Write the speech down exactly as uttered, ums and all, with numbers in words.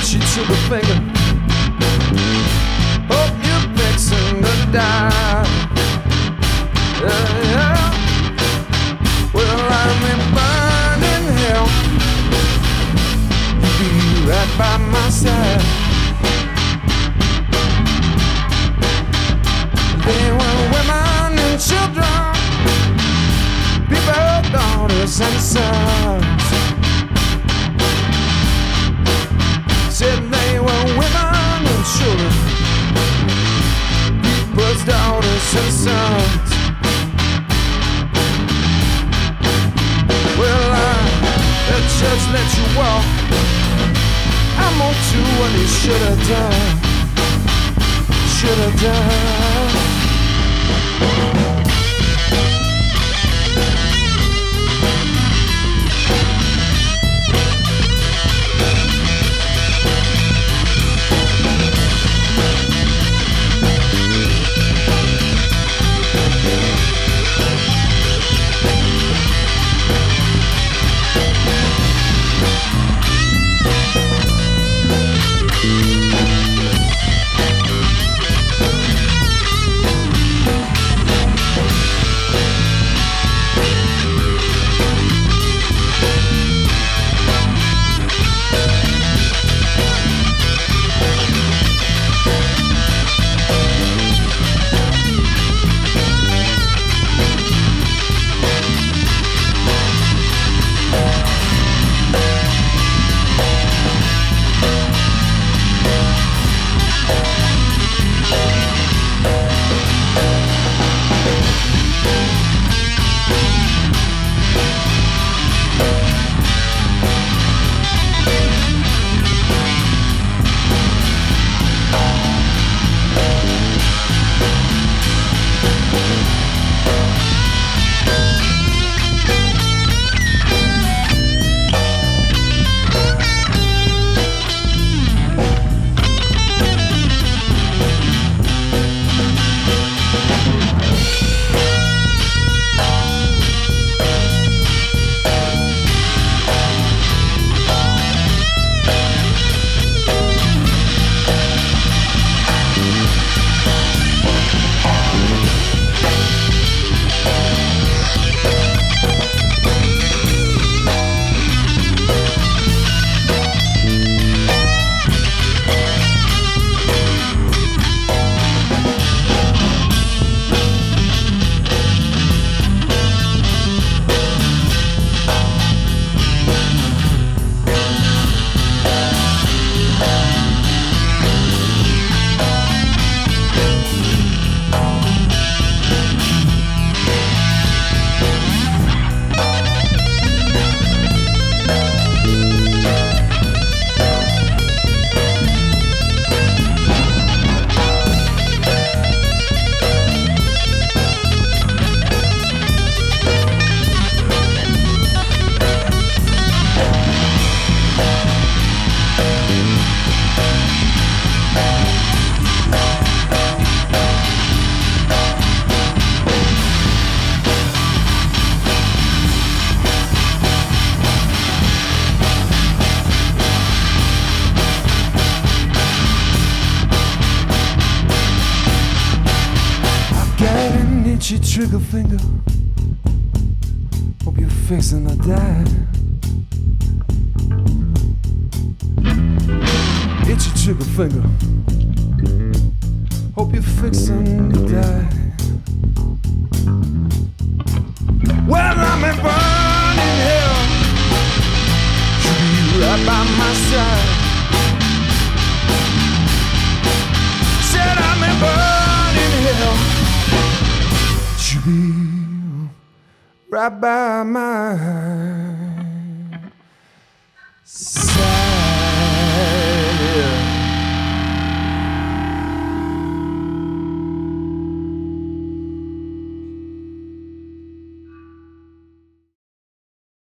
she took a finger. Hope you're fixing to die. Yeah, yeah. Well, I'm in burning hell. You be right by my side. They were women and children, people, daughters and sons. Said they were women and children, people's daughters and sons. Well, I let's just let you walk. I'm on to what he should have done. Should have done. Itchy trigger finger. Hope you're fixing to die. Itchy trigger finger. Hope you're fixing to die. Well, I'm in burning hell. Should be right by my side. Said I'm in burning hell. Should be right by my